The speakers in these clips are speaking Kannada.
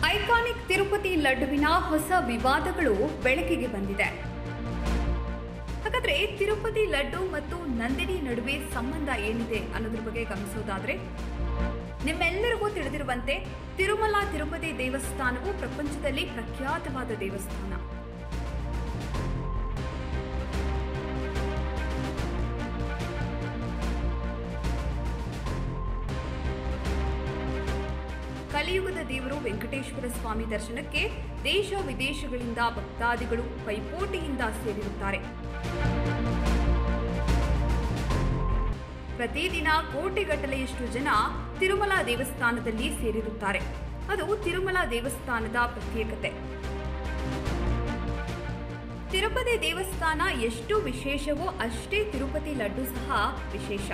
ಐಕಾನಿಕ್ ತಿರುಪತಿ ಲಡ್ಡುವಿನ ಹೊಸ ವಿವಾದಗಳು ಬೆಳಕಿಗೆ ಬಂದಿದೆ. ಹಾಗಾದ್ರೆ ತಿರುಪತಿ ಲಡ್ಡು ಮತ್ತು ನಂದಿನಿ ನಡುವೆ ಸಂಬಂಧ ಏನಿದೆ ಅನ್ನೋದ್ರ ಬಗ್ಗೆ ಗಮನಿಸೋದಾದ್ರೆ, ನಿಮ್ಮೆಲ್ಲರಿಗೂ ತಿಳಿದಿರುವಂತೆ ತಿರುಮಲ ತಿರುಪತಿ ದೇವಸ್ಥಾನವು ಪ್ರಪಂಚದಲ್ಲಿ ಪ್ರಖ್ಯಾತವಾದ ದೇವಸ್ಥಾನ. ಕಲಿಯುಗದ ದೇವರು ವೆಂಕಟೇಶ್ವರ ಸ್ವಾಮಿ ದರ್ಶನಕ್ಕೆ ದೇಶ ವಿದೇಶಗಳಿಂದ ಭಕ್ತಾದಿಗಳು ಪೈಪೋಟಿಯಿಂದ ಸೇರಿರುತ್ತಾರೆ. ಪ್ರತಿದಿನ ಕೋಟಿಗಟ್ಟಲೆಯಷ್ಟು ಜನ ತಿರುಮಲ ದೇವಸ್ಥಾನದಲ್ಲಿ ಸೇರಿರುತ್ತಾರೆ. ಅದು ತಿರುಮಲ ದೇವಸ್ಥಾನದ ಪ್ರತ್ಯೇಕತೆ. ತಿರುಪತಿ ದೇವಸ್ಥಾನ ಎಷ್ಟು ವಿಶೇಷವೋ ಅಷ್ಟೇ ತಿರುಪತಿ ಲಡ್ಡು ಸಹ ವಿಶೇಷ.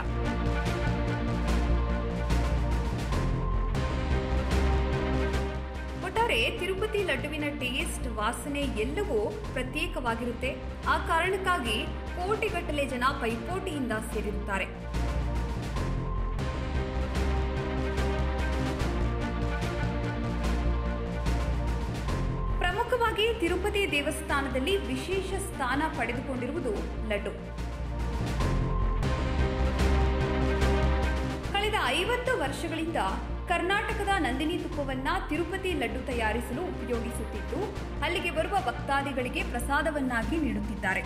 ಒಟ್ಟಾರೆ ತಿರುಪತಿ ಲಡ್ಡುವಿನ ಟೇಸ್ಟ್, ವಾಸನೆ ಎಲ್ಲವೂ ಪ್ರತ್ಯೇಕವಾಗಿರುತ್ತೆ. ಆ ಕಾರಣಕ್ಕಾಗಿ ಕೋಟಿಗಟ್ಟಲೆ ಜನ ಪೈಪೋಟಿಯಿಂದ ಸೇರಿರುತ್ತಾರೆ. ಪ್ರಮುಖವಾಗಿ ತಿರುಪತಿ ದೇವಸ್ಥಾನದಲ್ಲಿ ವಿಶೇಷ ಸ್ಥಾನ ಪಡೆದುಕೊಂಡಿರುವುದು ಲಡ್ಡು. ಕಳೆದ 50 ವರ್ಷಗಳಿಂದ ಕರ್ನಾಟಕದ ನಂದಿನಿ ತುಪ್ಪವನ್ನ ತಿರುಪತಿ ಲಡ್ಡು ತಯಾರಿಸಲು ಉಪಯೋಗಿಸುತ್ತಿದ್ದು, ಅಲ್ಲಿಗೆ ಬರುವ ಭಕ್ತಾದಿಗಳಿಗೆ ಪ್ರಸಾದವನ್ನಾಗಿ ನೀಡುತ್ತಿದ್ದಾರೆ.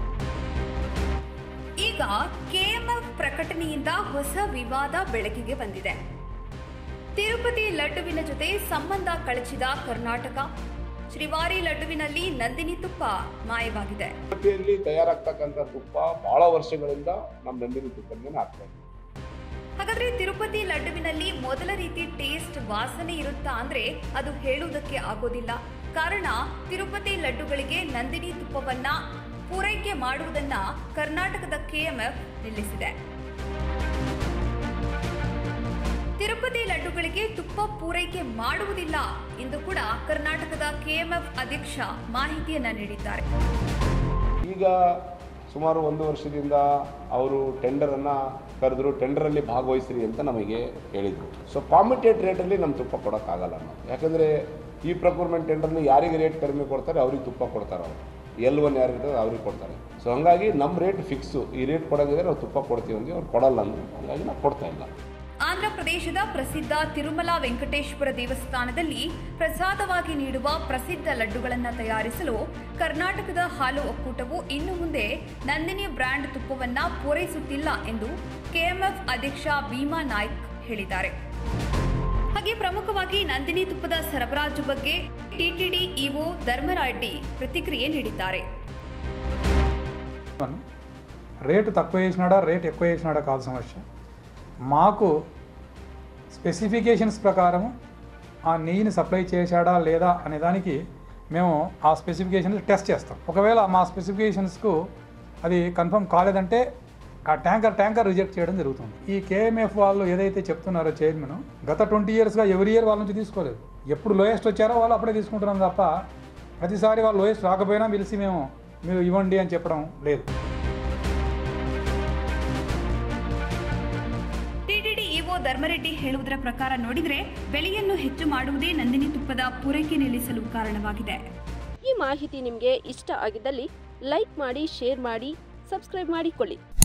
ಈಗ ಕೆಎಂಎಫ್ ಪ್ರಕಟಣೆಯಿಂದ ಹೊಸ ವಿವಾದ ಬೆಳಕಿಗೆ ಬಂದಿದೆ. ತಿರುಪತಿ ಲಡ್ಡುವಿನ ಜೊತೆ ಸಂಬಂಧ ಕಳಚಿದ ಕರ್ನಾಟಕ. ಶ್ರೀವಾರಿ ಲಡ್ಡುವಿನಲ್ಲಿ ನಂದಿನಿ ತುಪ್ಪ ಮಾಯವಾಗಿದೆ. ತಿರುಪತಿಯಲ್ಲಿ ತಯಾರಾಗ್ತಕ್ಕಂಥ ತುಪ್ಪ ಬಹಳ ವರ್ಷಗಳಿಂದ ನಮ್ಮ ನಂದಿನಿ ತುಪ್ಪನೇ ಆಗ್ತಾ ಇದೆ. ಹಾಗಾದ್ರೆ ತಿರುಪತಿ ಲಡ್ಡುವಿನಲ್ಲಿ ಮೊದಲ ರೀತಿ ಟೇಸ್ಟ್, ವಾಸನೆ ಇರುತ್ತಾ ಅಂದ್ರೆ ಅದು ಹೇಳುವುದಕ್ಕೆ ಆಗೋದಿಲ್ಲ. ಕಾರಣ ತಿರುಪತಿ ಲಡ್ಡುಗಳಿಗೆ ನಂದಿನಿ ತುಪ್ಪವನ್ನ ಪೂರೈಕೆ ಮಾಡುವುದನ್ನ ಕರ್ನಾಟಕದ ಕೆಎಂಎಫ್ ನಿಲ್ಲಿಸಿದೆ. ತಿರುಪತಿ ಲಡ್ಡುಗಳಿಗೆ ತುಪ್ಪ ಪೂರೈಕೆ ಮಾಡುವುದಿಲ್ಲ ಎಂದು ಕೂಡ ಕರ್ನಾಟಕದ ಕೆಎಂಎಫ್ ಅಧ್ಯಕ್ಷ ಮಾಹಿತಿಯನ್ನ ನೀಡಿದ್ದಾರೆ. ಈಗ ಸುಮಾರು 1 ವರ್ಷದಿಂದ ಅವರು ಟೆಂಡರನ್ನು ಕರೆದ್ರು, ಟೆಂಡರಲ್ಲಿ ಭಾಗವಹಿಸ್ರಿ ಅಂತ ನಮಗೆ ಹೇಳಿದರು. ಸೊ ಕಾಂಪಿಟೇಟ್ ರೇಟಲ್ಲಿ ನಮ್ಮ ತುಪ್ಪ ಕೊಡೋಕ್ಕಾಗಲ್ಲ ನಾವು, ಯಾಕಂದರೆ ಈ ಪ್ರೊಕ್ಯೂರ್ಮೆಂಟ್ ಟೆಂಡರ್ಲಿ ಯಾರಿಗೆ ರೇಟ್ ಕಡಿಮೆ ಕೊಡ್ತಾರೆ ಅವ್ರಿಗೆ ತುಪ್ಪ ಕೊಡ್ತಾರೆ. ಅವರು L1 ಯಾರಿರ್ತದೆ ಅವ್ರಿಗೆ ಕೊಡ್ತಾರೆ. ಸೊ ಹಾಗಾಗಿ ನಮ್ಮ ರೇಟ್ ಫಿಕ್ಸು, ಈ ರೇಟ್ ಕೊಡೋದಿದ್ರೆ ನಾವು ತುಪ್ಪ ಕೊಡ್ತೀವಿ ಅಂದ್ವಿ, ಅವ್ರು ಕೊಡಲ್ಲ ಅಂದರು. ಹಾಗಾಗಿ ನಾವು ಕೊಡ್ತಾ ಇಲ್ಲ. ಆಂಧ್ರ ಪ್ರದೇಶದ ಪ್ರಸಿದ್ಧ ತಿರುಮಲ ವೆಂಕಟೇಶ್ವರ ದೇವಸ್ಥಾನದಲ್ಲಿ ಪ್ರಸಾದವಾಗಿ ನೀಡುವ ಪ್ರಸಿದ್ಧ ಲಡ್ಡುಗಳನ್ನು ತಯಾರಿಸಲು ಕರ್ನಾಟಕದ ಹಾಲು ಒಕ್ಕೂಟವು ಇನ್ನು ಮುಂದೆ ನಂದಿನಿ ಬ್ರ್ಯಾಂಡ್ ತುಪ್ಪವನ್ನ ಪೂರೈಸುತ್ತಿಲ್ಲ ಎಂದು ಕೆಎಂಎಫ್ ಅಧ್ಯಕ್ಷ ಭೀಮಾ ನಾಯ್ಕ್ ಹೇಳಿದ್ದಾರೆ. ಹಾಗೆ ಪ್ರಮುಖವಾಗಿ ನಂದಿನಿ ತುಪ್ಪದ ಸರಬರಾಜು ಬಗ್ಗೆ ಟಿಟಿಡಿ ಇಒ ಧರ್ಮರೆಡ್ಡಿ ప్రతిక్రియ ನೀಡಿದ್ದಾರೆ. రేటు తక్కువ చేసినాడా రేట్ ఎక్కువ చేసినాడా కాదు సమస్య. మాకు స్పెసిఫికేషన్స్ ప్రకారం ఆ నెయ్యిని సప్లై చేశాడా లేదా అనే దానికి మేము ఆ స్పెసిఫికేషన్స్ టెస్ట్ చేస్తాం. ఒకవేళ మా స్పెసిఫికేషన్స్కు అది కన్ఫర్మ్ కాలేదంటే ఆ ట్యాంకర్ రిజెక్ట్ చేయడం జరుగుతుంది. ఈ కేఎంఎఫ్ వాళ్ళు ఏదైతే చెప్తున్నారో చైర్మన్, గత 20 yearsగా ఎవరి ఇయర్ వాళ్ళ నుంచి తీసుకోలేదు. ఎప్పుడు లోయెస్ట్ వచ్చారో వాళ్ళు అప్పుడే తీసుకుంటున్నాం తప్ప ప్రతిసారి వాళ్ళు లోయెస్ట్ రాకపోయినా పిలిచి మీరు ఇవ్వండి అని చెప్పడం లేదు. ಧರ್ಮರೆಡ್ಡಿ ಹೇಳುವುದರ ಪ್ರಕಾರ ನೋಡಿದರೆ ಬೆಲೆಯನ್ನು ಹೆಚ್ಚು ಮಾಡುವುದೇ ನಂದಿನಿ ತುಪ್ಪದ ಪೂರೈಕೆ ನಿಲ್ಲಿಸಲು ಕಾರಣವಾಗಿದೆ. ಈ ಮಾಹಿತಿ ನಿಮಗೆ ಇಷ್ಟ ಆಗಿದ್ದಲ್ಲಿ ಲೈಕ್ ಮಾಡಿ, ಶೇರ್ ಮಾಡಿ, ಸಬ್ಸ್ಕ್ರೈಬ್ ಮಾಡಿಕೊಳ್ಳಿ.